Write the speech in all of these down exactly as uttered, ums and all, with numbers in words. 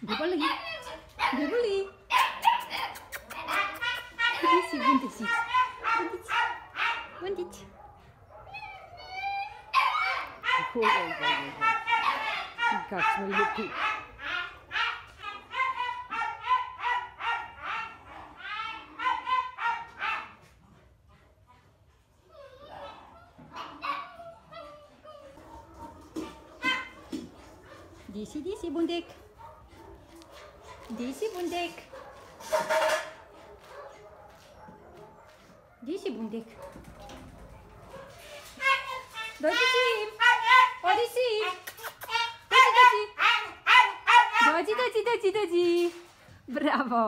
Gobal lagi. Gobal lagi. Buntis, buntis. Buntis. Buntis. Oh, oh, oh, oh. Kak, melihat. Disi, disi, bundek. Disi, bundek. Disi, bundek. Doji, oh, disi. Doji, doji. Doji, doji, doji, doji. Bravo.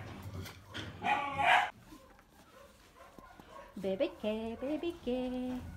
Bebeke, bebeke.